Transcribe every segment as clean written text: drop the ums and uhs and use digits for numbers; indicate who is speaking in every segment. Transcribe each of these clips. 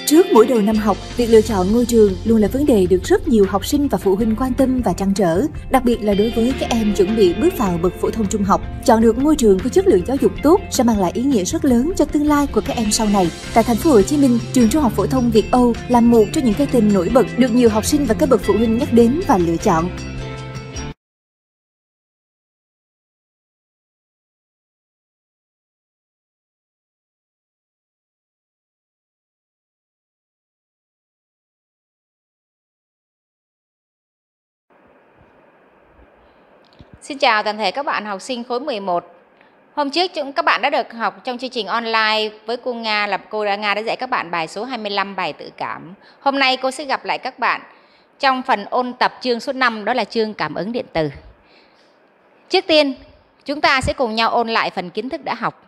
Speaker 1: Trước mỗi đầu năm học, việc lựa chọn ngôi trường luôn là vấn đề được rất nhiều học sinh và phụ huynh quan tâm và trăn trở, đặc biệt là đối với các em chuẩn bị bước vào bậc phổ thông trung học. Chọn được ngôi trường có chất lượng giáo dục tốt sẽ mang lại ý nghĩa rất lớn cho tương lai của các em sau này. Tại thành phố Hồ Chí Minh, trường Trung học phổ thông Việt Âu là một trong những cái tên nổi bật được nhiều học sinh và các bậc phụ huynh nhắc đến và lựa chọn.
Speaker 2: Xin chào toàn thể các bạn học sinh khối 11. Hôm trước các bạn đã được học trong chương trình online với cô Nga, là cô Nga đã dạy các bạn bài số 25 bài tự cảm. Hôm nay cô sẽ gặp lại các bạn trong phần ôn tập chương số 5, đó là chương cảm ứng điện từ. Trước tiên, chúng ta sẽ cùng nhau ôn lại phần kiến thức đã học.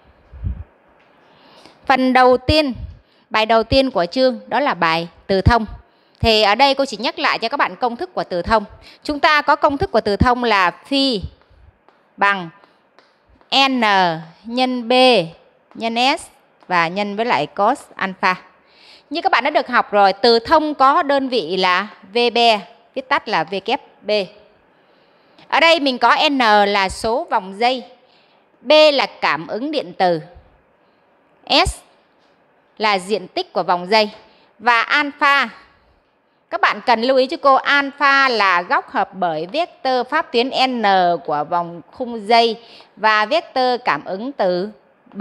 Speaker 2: Phần đầu tiên, bài đầu tiên của chương đó là bài từ thông. Thì ở đây cô chỉ nhắc lại cho các bạn công thức của từ thông. Chúng ta có công thức của từ thông là phi bằng n nhân b nhân s và nhân với lại cos alpha. Như các bạn đã được học rồi, từ thông có đơn vị là VB, viết tắt là VB. Ở đây mình có n là số vòng dây, b là cảm ứng điện từ, s là diện tích của vòng dây và alpha. Các bạn cần lưu ý cho cô, alpha là góc hợp bởi vectơ pháp tuyến n của vòng khung dây và vectơ cảm ứng từ B.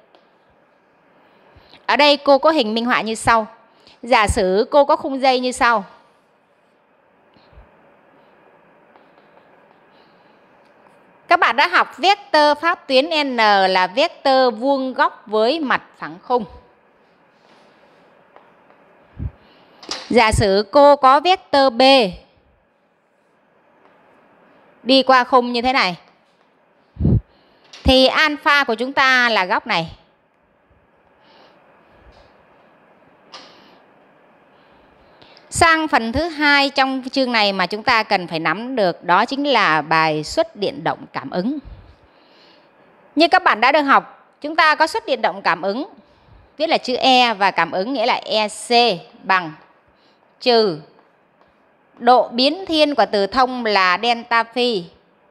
Speaker 2: Ở đây cô có hình minh họa như sau. Giả sử cô có khung dây như sau. Các bạn đã học vectơ pháp tuyến n là vectơ vuông góc với mặt phẳng khung. Giả sử cô có vectơ B đi qua khung như thế này, thì alpha của chúng ta là góc này. Sang phần thứ hai trong chương này mà chúng ta cần phải nắm được, đó chính là bài xuất điện động cảm ứng. Như các bạn đã được học, chúng ta có xuất điện động cảm ứng, viết là chữ E, và cảm ứng nghĩa là EC bằng trừ độ biến thiên của từ thông là delta phi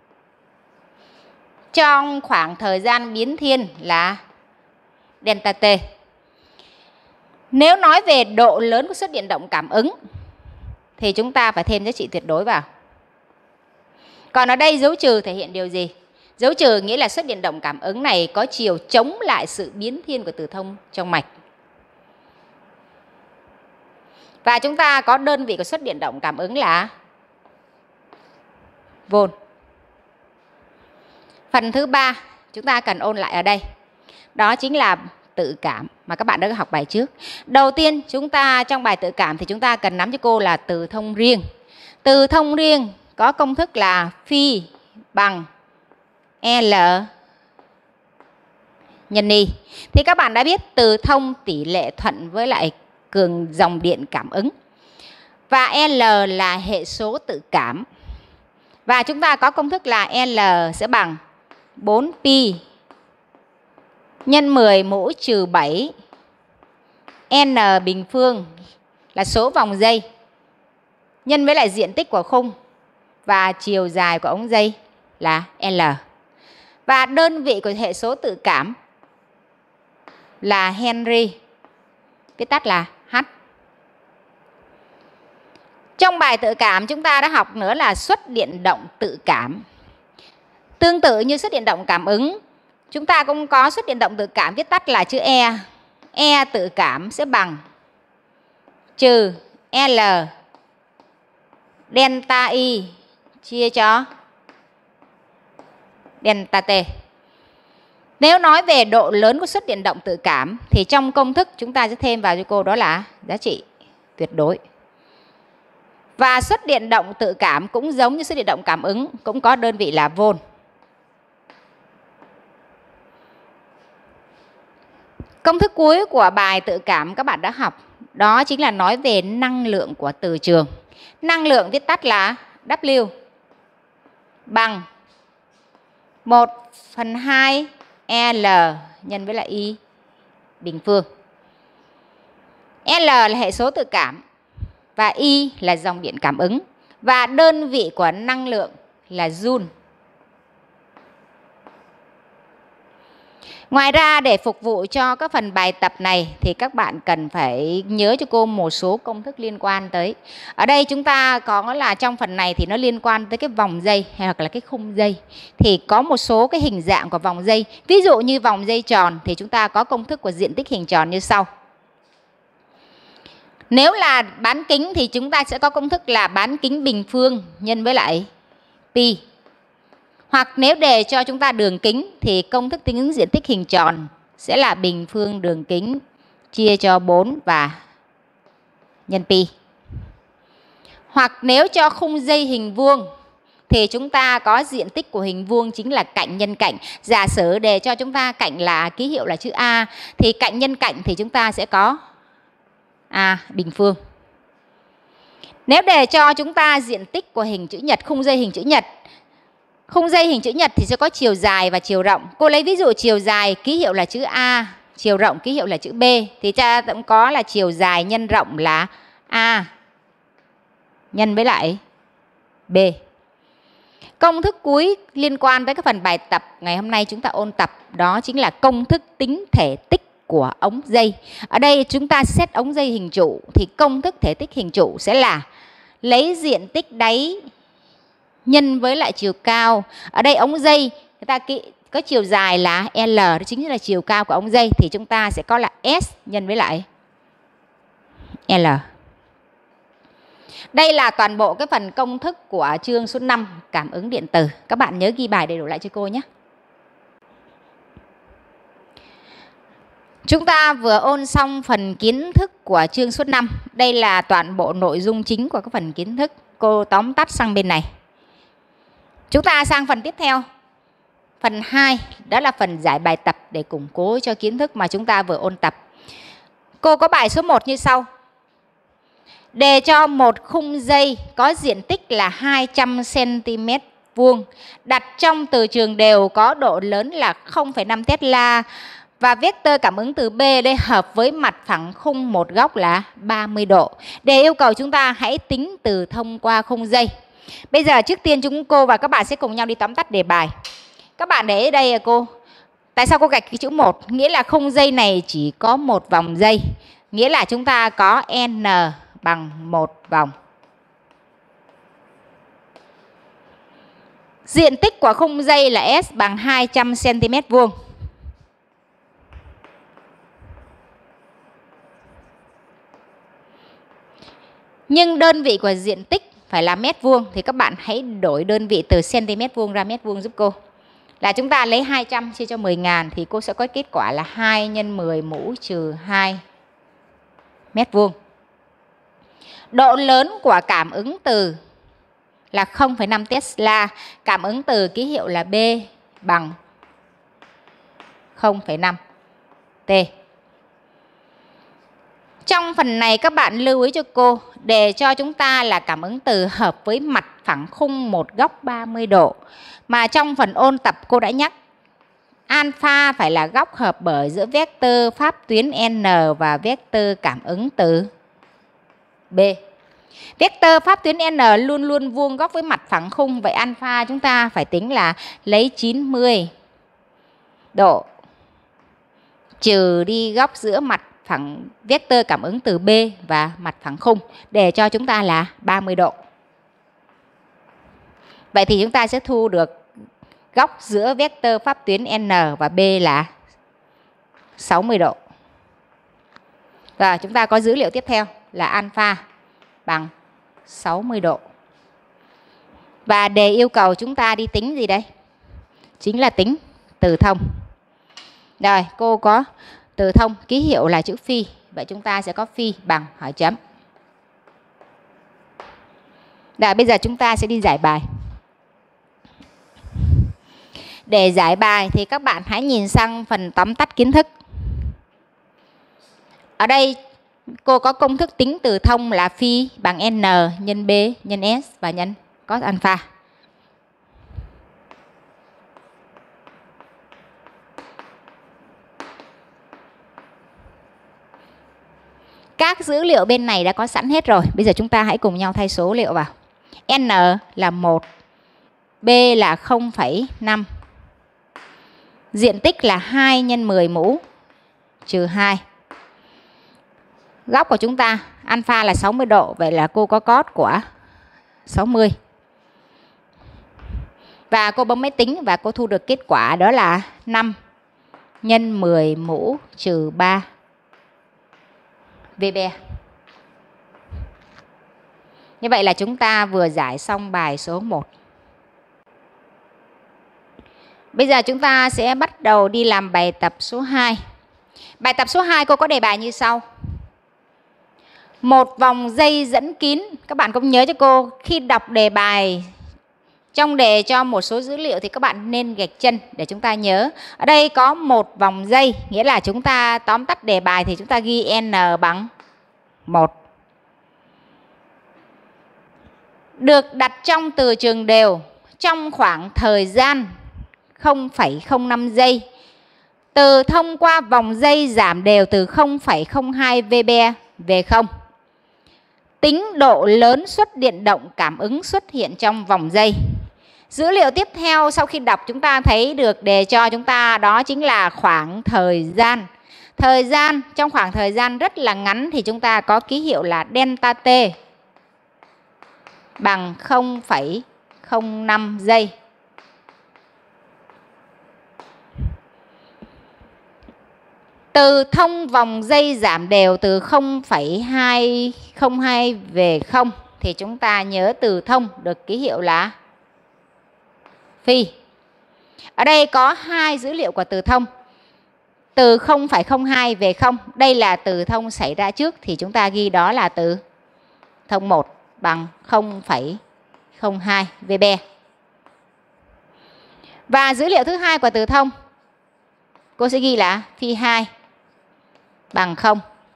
Speaker 2: trong khoảng thời gian biến thiên là delta t. Nếu nói về độ lớn của xuất điện động cảm ứng thì chúng ta phải thêm giá trị tuyệt đối vào. Còn ở đây dấu trừ thể hiện điều gì? Dấu trừ nghĩa là xuất điện động cảm ứng này có chiều chống lại sự biến thiên của từ thông trong mạch. Và chúng ta có đơn vị của xuất điện động cảm ứng là volt. Phần thứ ba chúng ta cần ôn lại ở đây, đó chính là tự cảm mà các bạn đã học bài trước. Đầu tiên chúng ta trong bài tự cảm thì chúng ta cần nắm cho cô là từ thông riêng. Từ thông riêng có công thức là phi bằng L nhân I. Thì các bạn đã biết từ thông tỷ lệ thuận với lại cường dòng điện cảm ứng. Và L là hệ số tự cảm. Và chúng ta có công thức là L sẽ bằng 4pi nhân 10 mũ trừ 7 N bình phương là số vòng dây nhân với lại diện tích của khung và chiều dài của ống dây là L. Và đơn vị của hệ số tự cảm là Henry, viết tắt là H. Trong bài tự cảm chúng ta đã học nữa là xuất điện động tự cảm. Tương tự như xuất điện động cảm ứng, chúng ta cũng có xuất điện động tự cảm, viết tắt là chữ E. E tự cảm sẽ bằng trừ L delta I chia cho delta T. Nếu nói về độ lớn của xuất điện động tự cảm thì trong công thức chúng ta sẽ thêm vào cho cô đó là giá trị tuyệt đối. Và xuất điện động tự cảm cũng giống như xuất điện động cảm ứng, cũng có đơn vị là volt. Công thức cuối của bài tự cảm các bạn đã học, đó chính là nói về năng lượng của từ trường. Năng lượng viết tắt là W bằng 1/2 L nhân với lại I bình phương. L là hệ số tự cảm và I là dòng điện cảm ứng và đơn vị của năng lượng là joule. Ngoài ra để phục vụ cho các phần bài tập này thì các bạn cần phải nhớ cho cô một số công thức liên quan tới. Ở đây chúng ta có là trong phần này thì nó liên quan tới cái vòng dây hay hoặc là cái khung dây. Thì có một số cái hình dạng của vòng dây. Ví dụ như vòng dây tròn thì chúng ta có công thức của diện tích hình tròn như sau. Nếu là bán kính thì chúng ta sẽ có công thức là bán kính bình phương nhân với lại pi. Hoặc nếu để cho chúng ta đường kính thì công thức tính ứng diện tích hình tròn sẽ là bình phương đường kính chia cho 4 và nhân pi. Hoặc nếu cho khung dây hình vuông thì chúng ta có diện tích của hình vuông chính là cạnh nhân cạnh. Giả sử để cho chúng ta cạnh là ký hiệu là chữ A thì cạnh nhân cạnh thì chúng ta sẽ có A bình phương. Nếu để cho chúng ta diện tích của hình chữ nhật, khung dây hình chữ nhật. Khung dây hình chữ nhật thì sẽ có chiều dài và chiều rộng. Cô lấy ví dụ chiều dài ký hiệu là chữ A, chiều rộng ký hiệu là chữ B. Thì ta cũng có là chiều dài nhân rộng là A nhân với lại B. Công thức cuối liên quan tới cái phần bài tập ngày hôm nay chúng ta ôn tập đó chính là công thức tính thể tích của ống dây. Ở đây chúng ta xét ống dây hình trụ thì công thức thể tích hình trụ sẽ là lấy diện tích đáy nhân với lại chiều cao. Ở đây ống dây người ta có chiều dài là L, đó chính là chiều cao của ống dây thì chúng ta sẽ có là S nhân với lại L. Đây là toàn bộ cái phần công thức của chương số 5 cảm ứng điện tử. Các bạn nhớ ghi bài đầy đủ lại cho cô nhé. Chúng ta vừa ôn xong phần kiến thức của chương số 5. Đây là toàn bộ nội dung chính của các phần kiến thức. Cô tóm tắt sang bên này. Chúng ta sang phần tiếp theo. Phần 2 đó là phần giải bài tập để củng cố cho kiến thức mà chúng ta vừa ôn tập. Cô có bài số 1 như sau. Đề cho một khung dây có diện tích là 200 cm vuông, đặt trong từ trường đều có độ lớn là 0,5 Tesla và vectơ cảm ứng từ B đây hợp với mặt phẳng khung một góc là 30 độ. Để yêu cầu chúng ta hãy tính từ thông qua khung dây. Bây giờ trước tiên cô và các bạn sẽ cùng nhau đi tóm tắt đề bài. Các bạn để ở đây cô. Tại sao cô gạch cái chữ 1? Nghĩa là khung dây này chỉ có một vòng dây. Nghĩa là chúng ta có N bằng một vòng. Diện tích của khung dây là S bằng 200 cm vuông. Nhưng đơn vị của diện tích phải là mét vuông thì các bạn hãy đổi đơn vị từ cm vuông ra mét vuông giúp cô. Là chúng ta lấy 200 chia cho 10.000 thì cô sẽ có kết quả là 2 nhân 10 mũ trừ 2 mét vuông. Độ lớn của cảm ứng từ là 0,5 Tesla. Cảm ứng từ ký hiệu là B bằng 0,5 T. Trong phần này các bạn lưu ý cho cô, để cho chúng ta là cảm ứng từ hợp với mặt phẳng khung một góc 30 độ. Mà trong phần ôn tập cô đã nhắc, alpha phải là góc hợp bởi giữa vectơ pháp tuyến N và vectơ cảm ứng từ B. Vectơ pháp tuyến N luôn luôn vuông góc với mặt phẳng khung. Vậy alpha chúng ta phải tính là lấy 90 độ trừ đi góc giữa mặt phẳng vectơ cảm ứng từ B và mặt phẳng khung để cho chúng ta là 30 độ. Vậy thì chúng ta sẽ thu được góc giữa vectơ pháp tuyến N và B là 60 độ. Và chúng ta có dữ liệu tiếp theo là alpha bằng 60 độ. Và đề yêu cầu chúng ta đi tính gì đây? Chính là tính từ thông. Rồi, cô có từ thông ký hiệu là chữ phi. Vậy chúng ta sẽ có phi bằng hỏi chấm. Rồi, bây giờ chúng ta sẽ đi giải bài. Để giải bài thì các bạn hãy nhìn sang phần tóm tắt kiến thức. Ở đây cô có công thức tính từ thông là phi bằng N nhân B nhân S và nhân cos alpha. Các dữ liệu bên này đã có sẵn hết rồi. Bây giờ chúng ta hãy cùng nhau thay số liệu vào. N là 1, B là 0,5. Diện tích là 2 nhân 10 mũ trừ 2. Góc của chúng ta alpha là 60 độ, vậy là cô có cos của 60. Và cô bấm máy tính và cô thu được kết quả đó là 5 nhân 10 mũ trừ 3 VB. Như vậy là chúng ta vừa giải xong bài số 1. Bây giờ chúng ta sẽ bắt đầu đi làm bài tập số 2. Bài tập số 2 cô có đề bài như sau. Một vòng dây dẫn kín. Các bạn cũng nhớ cho cô, khi đọc đề bài trong đề cho một số dữ liệu thì các bạn nên gạch chân để chúng ta nhớ. Ở đây có một vòng dây, nghĩa là chúng ta tóm tắt đề bài thì chúng ta ghi n bằng 1. Được đặt trong từ trường đều trong khoảng thời gian 0,05 giây. Từ thông qua vòng dây giảm đều từ 0,02 VB về 0. Tính độ lớn suất điện động cảm ứng xuất hiện trong vòng dây. Dữ liệu tiếp theo sau khi đọc chúng ta thấy được đề cho chúng ta đó chính là khoảng thời gian. Thời gian trong khoảng thời gian rất là ngắn thì chúng ta có ký hiệu là delta T bằng 0,05 giây. Từ thông vòng dây giảm đều từ 0,202 về 0 thì chúng ta nhớ từ thông được ký hiệu là phi. Ở đây có hai dữ liệu của từ thông. Từ 0,02 về 0, đây là từ thông xảy ra trước thì chúng ta ghi đó là từ thông 1 bằng 0,02 VB. Và dữ liệu thứ hai của từ thông cô sẽ ghi là phi 2 bằng 0.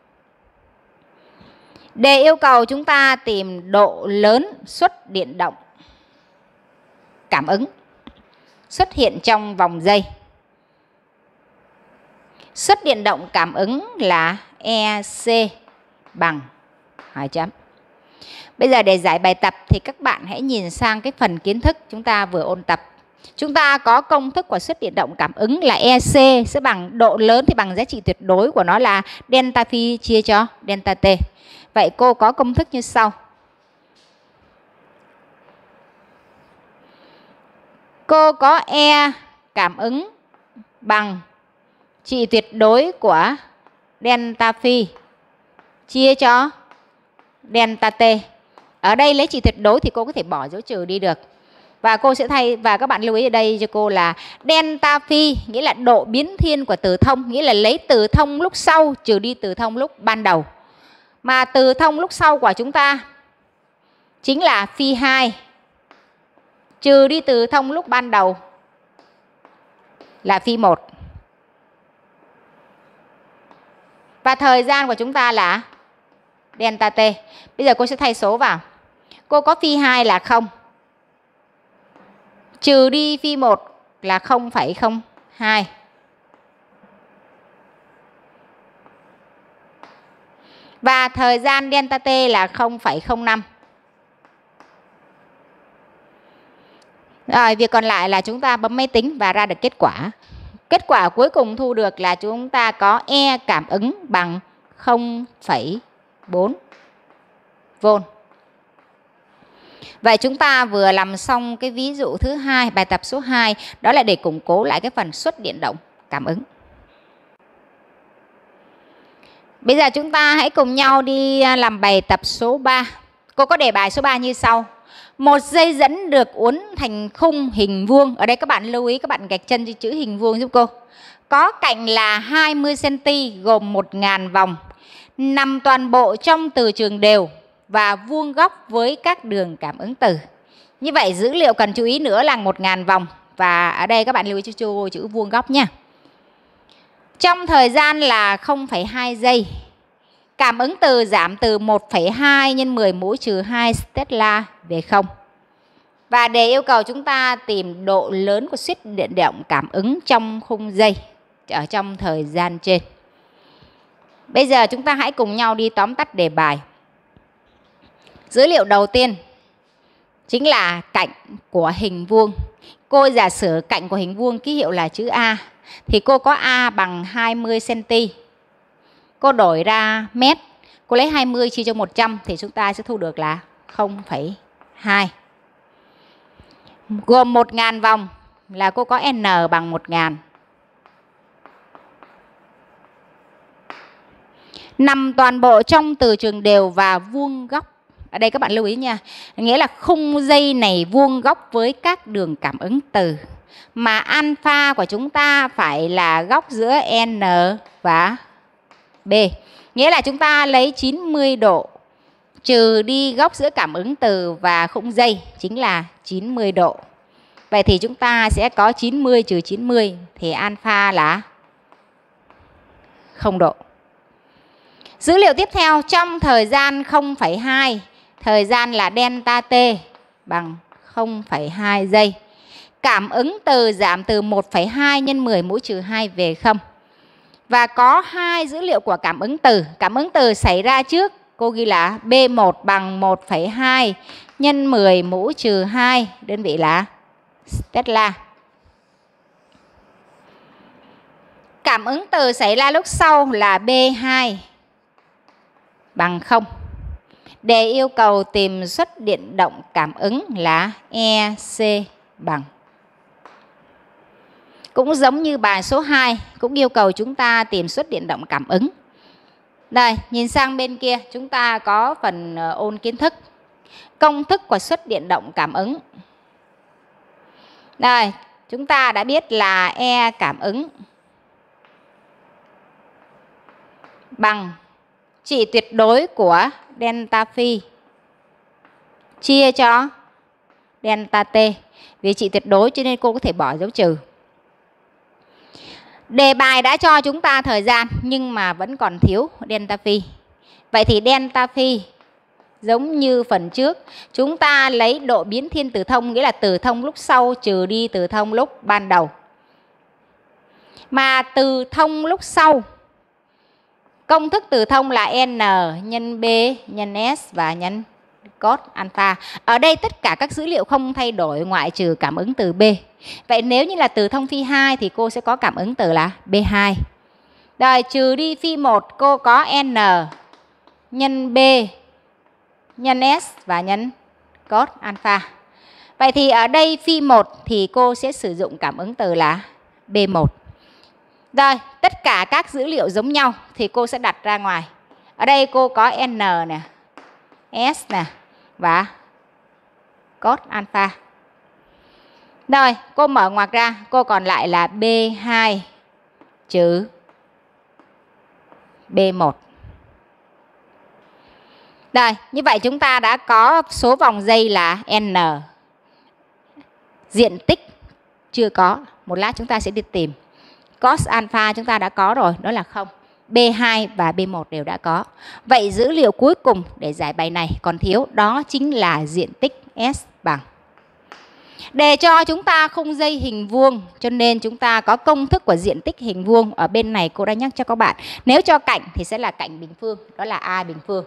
Speaker 2: Đề yêu cầu chúng ta tìm độ lớn suất điện động cảm ứng xuất hiện trong vòng dây. Suất điện động cảm ứng là EC bằng 2 chấm. Bây giờ để giải bài tập thì các bạn hãy nhìn sang cái phần kiến thức chúng ta vừa ôn tập. Chúng ta có công thức của suất điện động cảm ứng là EC sẽ bằng độ lớn thì bằng giá trị tuyệt đối của nó là delta phi chia cho delta T. Vậy cô có công thức như sau. Cô có E cảm ứng bằng trị tuyệt đối của delta phi chia cho delta T. Ở đây lấy trị tuyệt đối thì cô có thể bỏ dấu trừ đi được. Và cô sẽ thay, và các bạn lưu ý ở đây cho cô là delta phi nghĩa là độ biến thiên của từ thông, nghĩa là lấy từ thông lúc sau trừ đi từ thông lúc ban đầu. Mà từ thông lúc sau của chúng ta chính là phi 2 trừ đi từ thông lúc ban đầu là phi 1. Và thời gian của chúng ta là delta T. Bây giờ cô sẽ thay số vào. Cô có phi 2 là 0. Trừ đi phi 1 là 0,02. Và thời gian delta T là 0,05. Rồi, việc còn lại là chúng ta bấm máy tính và ra được kết quả. Kết quả cuối cùng thu được là chúng ta có E cảm ứng bằng 0,4 V. Vậy chúng ta vừa làm xong cái ví dụ thứ hai, bài tập số 2, đó là để củng cố lại cái phần suất điện động cảm ứng. Bây giờ chúng ta hãy cùng nhau đi làm bài tập số 3. Cô có đề bài số 3 như sau. Một dây dẫn được uốn thành khung hình vuông. Ở đây các bạn lưu ý, các bạn gạch chân chữ hình vuông giúp cô. Có cạnh là 20 cm gồm 1000 vòng. Nằm toàn bộ trong từ trường đều và vuông góc với các đường cảm ứng từ. Như vậy dữ liệu cần chú ý nữa là 1000 vòng. Và ở đây các bạn lưu ý cho chữ vuông góc nha. Trong thời gian là 0,2 giây. Cảm ứng từ giảm từ 1,2 nhân 10 mũ trừ 2 Tesla về 0. Và đề yêu cầu chúng ta tìm độ lớn của suất điện động cảm ứng trong khung dây ở trong thời gian trên. Bây giờ chúng ta hãy cùng nhau đi tóm tắt đề bài. Dữ liệu đầu tiên chính là cạnh của hình vuông. Cô giả sử cạnh của hình vuông ký hiệu là chữ A. Thì cô có A bằng 20 cm. Cô đổi ra mét. Cô lấy 20 chia cho 100 thì chúng ta sẽ thu được là 0,2. Gồm 1.000 vòng là cô có N bằng 1.000. Nằm toàn bộ trong từ trường đều và vuông góc. Ở đây các bạn lưu ý nha. Nghĩa là khung dây này vuông góc với các đường cảm ứng từ. Mà alpha của chúng ta phải là góc giữa N và B. Nghĩa là chúng ta lấy 90 độ trừ đi góc giữa cảm ứng từ và khung dây chính là 90 độ. Vậy thì chúng ta sẽ có 90 trừ 90 thì alpha là 0 độ. Dữ liệu tiếp theo trong thời gian 0,2, thời gian là delta t bằng 0,2 giây. Cảm ứng từ giảm từ 1,2 nhân 10 mũ trừ 2 về 0. Và có hai dữ liệu của cảm ứng từ. Cảm ứng từ xảy ra trước, cô ghi là B1 bằng 1,2 nhân 10 mũ trừ 2, đơn vị là Tesla. Cảm ứng từ xảy ra lúc sau là B2 bằng 0. Để yêu cầu tìm suất điện động cảm ứng là EC bằng. Cũng giống như bài số 2, cũng yêu cầu chúng ta tìm suất điện động cảm ứng. Đây, nhìn sang bên kia, chúng ta có phần ôn kiến thức. Công thức của suất điện động cảm ứng. Đây, chúng ta đã biết là E cảm ứng bằng trị tuyệt đối của delta phi chia cho delta t. Vì trị tuyệt đối cho nên cô có thể bỏ dấu trừ. Đề bài đã cho chúng ta thời gian nhưng mà vẫn còn thiếu delta phi. Vậy thì delta phi giống như phần trước, chúng ta lấy độ biến thiên từ thông, nghĩa là từ thông lúc sau trừ đi từ thông lúc ban đầu. Mà từ thông lúc sau, công thức từ thông là N nhân B nhân S và nhân cos alpha. Ở đây tất cả các dữ liệu không thay đổi ngoại trừ cảm ứng từ B. Vậy nếu như là từ thông phi 2 thì cô sẽ có cảm ứng từ là B2. Rồi trừ đi phi 1, cô có N nhân B nhân S và nhân cos alpha. Vậy thì ở đây phi 1 thì cô sẽ sử dụng cảm ứng từ là B1. Rồi, tất cả các dữ liệu giống nhau thì cô sẽ đặt ra ngoài. Ở đây cô có N nè, S nè và cos alpha. Rồi, cô mở ngoặc ra, cô còn lại là B2 trừ B1. Rồi, như vậy chúng ta đã có số vòng dây là N. Diện tích chưa có, một lát chúng ta sẽ đi tìm. Cos alpha chúng ta đã có rồi, đó là 0. B2 và B1 đều đã có. Vậy dữ liệu cuối cùng để giải bài này còn thiếu, đó chính là diện tích S bằng. Để cho chúng ta khung dây hình vuông, cho nên chúng ta có công thức của diện tích hình vuông. Ở bên này cô đã nhắc cho các bạn. Nếu cho cạnh thì sẽ là cạnh bình phương, đó là A bình phương.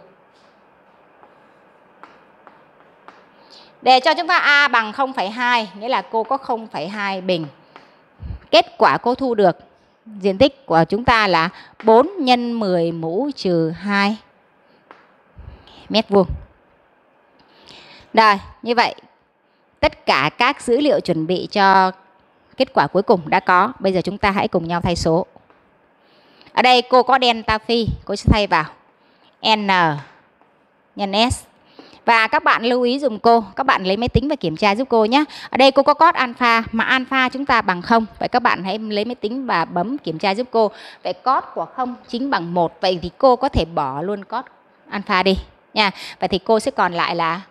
Speaker 2: Để cho chúng ta A bằng 0,2, nghĩa là cô có 0,2 bình. Kết quả cô thu được diện tích của chúng ta là 4 nhân 10 mũ trừ 2 mét vuông. Rồi, như vậy tất cả các dữ liệu chuẩn bị cho kết quả cuối cùng đã có. Bây giờ chúng ta hãy cùng nhau thay số. Ở đây cô có delta phi, cô sẽ thay vào N nhân S. Và các bạn lưu ý dùm cô, các bạn lấy máy tính và kiểm tra giúp cô nhé. Ở đây cô có cos alpha, mà alpha chúng ta bằng 0. Vậy các bạn hãy lấy máy tính và bấm kiểm tra giúp cô. Vậy cos của 0 chính bằng 1. Vậy thì cô có thể bỏ luôn cos alpha đi nha. Vậy thì cô sẽ còn lại là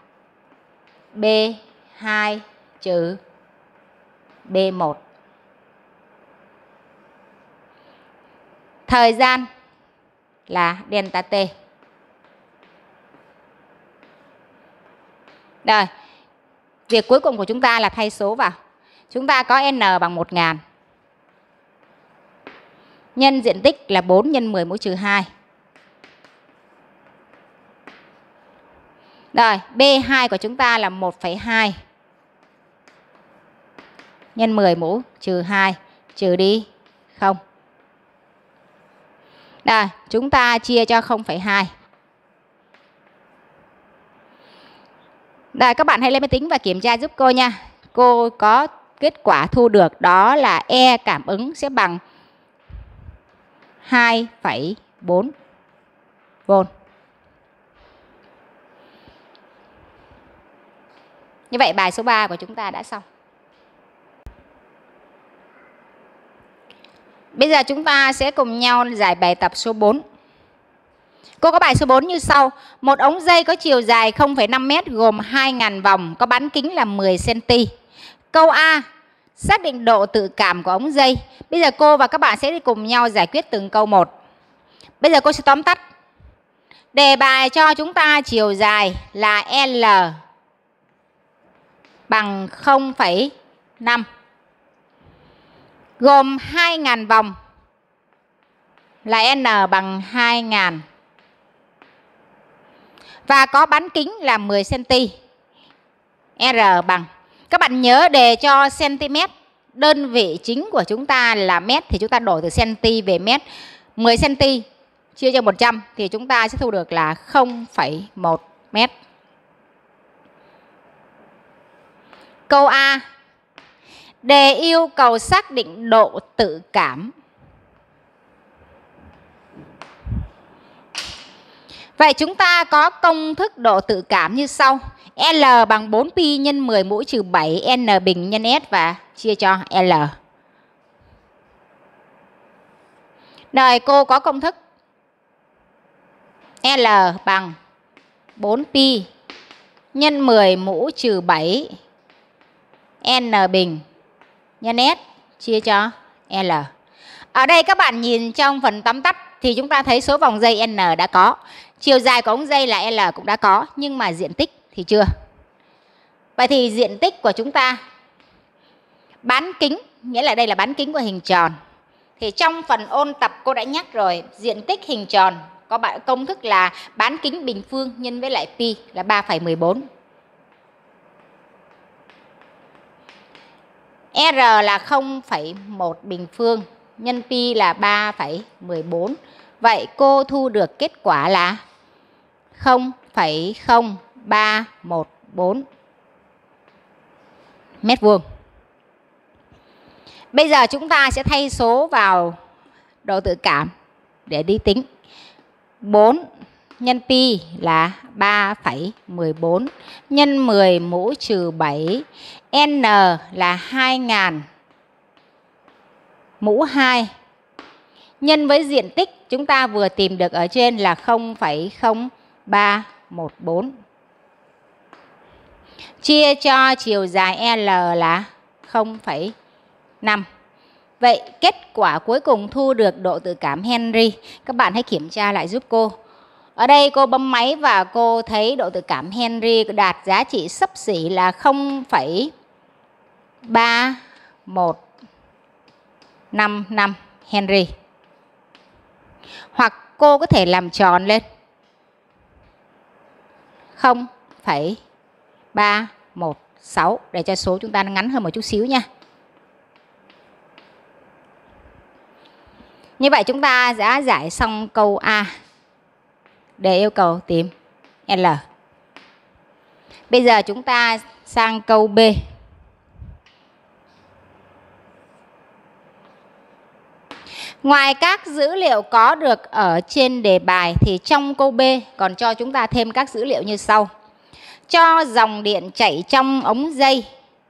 Speaker 2: B2 trừ B1. Thời gian là delta t. Rồi, việc cuối cùng của chúng ta là thay số vào. Chúng ta có N bằng 1.000. Nhân diện tích là 4 nhân 10 mũ trừ 2. Rồi, B2 của chúng ta là 1,2 nhân 10 mũ trừ 2 trừ đi 0. Rồi, chúng ta chia cho 0,2. Rồi, các bạn hãy lên máy tính và kiểm tra giúp cô nha. Cô có kết quả thu được đó là E cảm ứng sẽ bằng 2,4 V. Như vậy bài số 3 của chúng ta đã xong. Bây giờ chúng ta sẽ cùng nhau giải bài tập số 4. Cô có bài số 4 như sau. Một ống dây có chiều dài 0,5 m gồm 2.000 vòng, có bán kính là 10 cm. Câu A, xác định độ tự cảm của ống dây. Bây giờ cô và các bạn sẽ đi cùng nhau giải quyết từng câu một. Bây giờ cô sẽ tóm tắt. Đề bài cho chúng ta chiều dài là L bằng 0,5 gồm 2.000 vòng là N bằng 2.000 và có bán kính là 10 cm. R bằng, các bạn nhớ đề cho cm, đơn vị chính của chúng ta là mét thì chúng ta đổi từ cm về mét. 10 cm chia cho 100 thì chúng ta sẽ thu được là 0,1 mét. Câu A, đề yêu cầu xác định độ tự cảm. Vậy chúng ta có công thức độ tự cảm như sau. L bằng 4pi nhân 10 mũ trừ 7 N bình nhân S và chia cho L. Rồi cô có công thức L bằng 4pi nhân 10 mũ trừ 7 N bình nhân S chia cho L. Ở đây các bạn nhìn trong phần tóm tắt thì chúng ta thấy số vòng dây N đã có. Chiều dài của ống dây là L cũng đã có, nhưng mà diện tích thì chưa. Vậy thì diện tích của chúng ta, bán kính, nghĩa là đây là bán kính của hình tròn. Thì trong phần ôn tập cô đã nhắc rồi, diện tích hình tròn có công thức là bán kính bình phương nhân với lại pi là 3,14. R là 0,1 bình phương nhân pi là 3,14. Vậy cô thu được kết quả là 0,0314 mét vuông. Bây giờ chúng ta sẽ thay số vào độ tự cảm để đi tính. 4 nhân pi là 3,14 nhân 10 mũ trừ 7. N là 2.000 mũ 2 nhân với diện tích chúng ta vừa tìm được ở trên là 0,0314 chia cho chiều dài L là 0,5. Vậy kết quả cuối cùng thu được độ tự cảm Henry. Các bạn hãy kiểm tra lại giúp cô. Ở đây cô bấm máy và cô thấy độ tự cảm Henry đạt giá trị xấp xỉ là 0,3155 Henry. Hoặc cô có thể làm tròn lên 0,316 để cho số chúng ta ngắn hơn một chút xíu nha. Như vậy chúng ta đã giải xong câu A để yêu cầu tìm L. Bây giờ chúng ta sang câu B. Ngoài các dữ liệu có được ở trên đề bài thì trong câu B còn cho chúng ta thêm các dữ liệu như sau. Cho dòng điện chảy trong ống dây.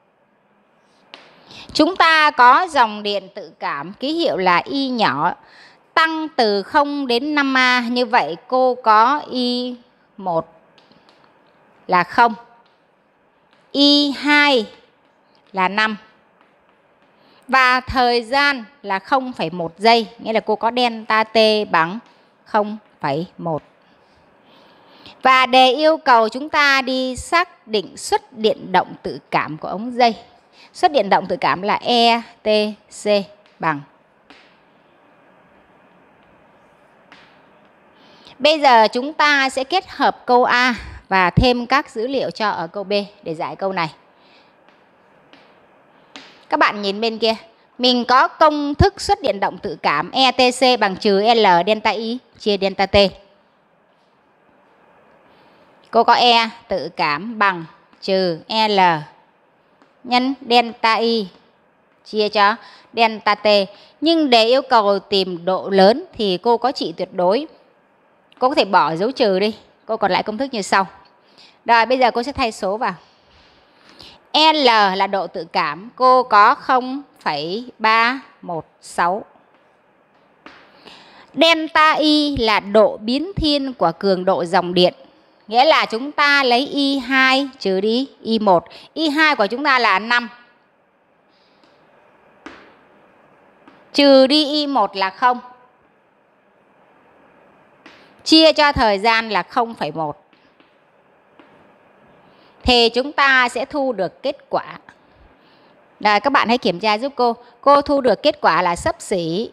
Speaker 2: Chúng ta có dòng điện tự cảm ký hiệu là I nhỏ tăng từ 0 đến 5A. Như vậy cô có I1 là 0, I2 là 5 và thời gian là 0,1 giây. Nghĩa là cô có delta T bằng 0,1. Và đề yêu cầu chúng ta đi xác định suất điện động tự cảm của ống dây. Suất điện động tự cảm là ETC bằng. Bây giờ chúng ta sẽ kết hợp câu A và thêm các dữ liệu cho ở câu B để giải câu này. Các bạn nhìn bên kia, mình có công thức xuất điện động tự cảm ETC bằng trừ L delta I chia delta T. Cô có E tự cảm bằng trừ L nhân delta I chia cho delta T. Nhưng để yêu cầu tìm độ lớn thì cô có trị tuyệt đối. Cô có thể bỏ dấu trừ đi. Cô còn lại công thức như sau. Rồi bây giờ cô sẽ thay số vào. L là độ tự cảm. Cô có 0,316. Delta I là độ biến thiên của cường độ dòng điện. Nghĩa là chúng ta lấy I2 trừ đi I1. I2 của chúng ta là 5. Trừ đi I1 là 0. Chia cho thời gian là 0,1. Thì chúng ta sẽ thu được kết quả. Rồi các bạn hãy kiểm tra giúp cô. Cô thu được kết quả là xấp xỉ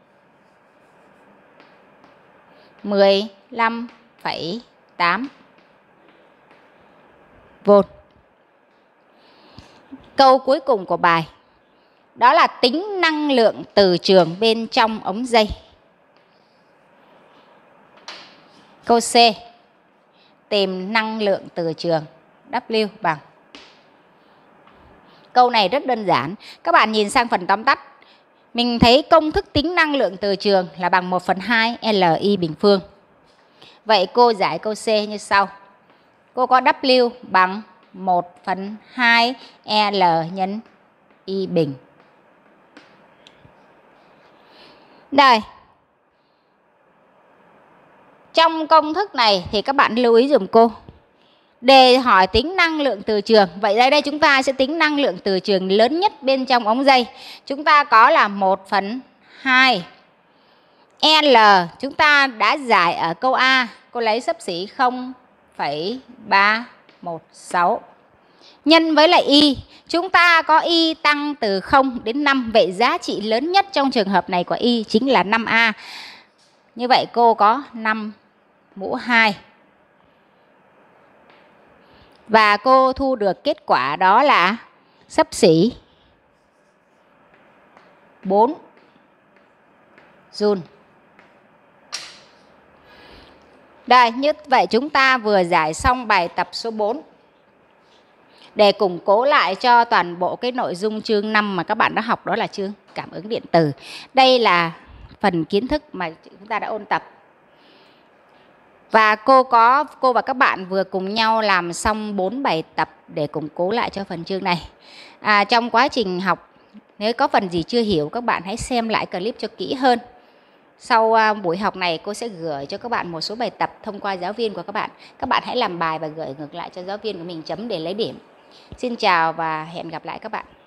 Speaker 2: 15,8 V. Câu cuối cùng của bài đó là tính năng lượng từ trường bên trong ống dây. Câu C. Tìm năng lượng từ trường W bằng. Câu này rất đơn giản. Các bạn nhìn sang phần tóm tắt. Mình thấy công thức tính năng lượng từ trường là bằng 1/2 LI bình phương. Vậy cô giải câu C như sau. Cô có W bằng 1/2 L nhân I bình. Đây. Trong công thức này thì các bạn lưu ý dùm cô. Đề hỏi tính năng lượng từ trường. Vậy đây chúng ta sẽ tính năng lượng từ trường lớn nhất bên trong ống dây. Chúng ta có là 1/2 L. Chúng ta đã giải ở câu A. Cô lấy xấp xỉ 0,316. Nhân với lại Y. Chúng ta có Y tăng từ 0 đến 5. Vậy giá trị lớn nhất trong trường hợp này của Y chính là 5A. Như vậy cô có 5/2. Và cô thu được kết quả đó là xấp xỉ 4 Joule. Đây, như vậy chúng ta vừa giải xong bài tập số 4. Để củng cố lại cho toàn bộ cái nội dung chương 5 mà các bạn đã học, đó là chương cảm ứng điện tử. Đây là phần kiến thức mà chúng ta đã ôn tập. Và cô và các bạn vừa cùng nhau làm xong 4 bài tập để củng cố lại cho phần chương này. Trong quá trình học, nếu có phần gì chưa hiểu, các bạn hãy xem lại clip cho kỹ hơn. Sau buổi học này, cô sẽ gửi cho các bạn một số bài tập thông qua giáo viên của các bạn. Các bạn hãy làm bài và gửi ngược lại cho giáo viên của mình chấm để lấy điểm. Xin chào và hẹn gặp lại các bạn.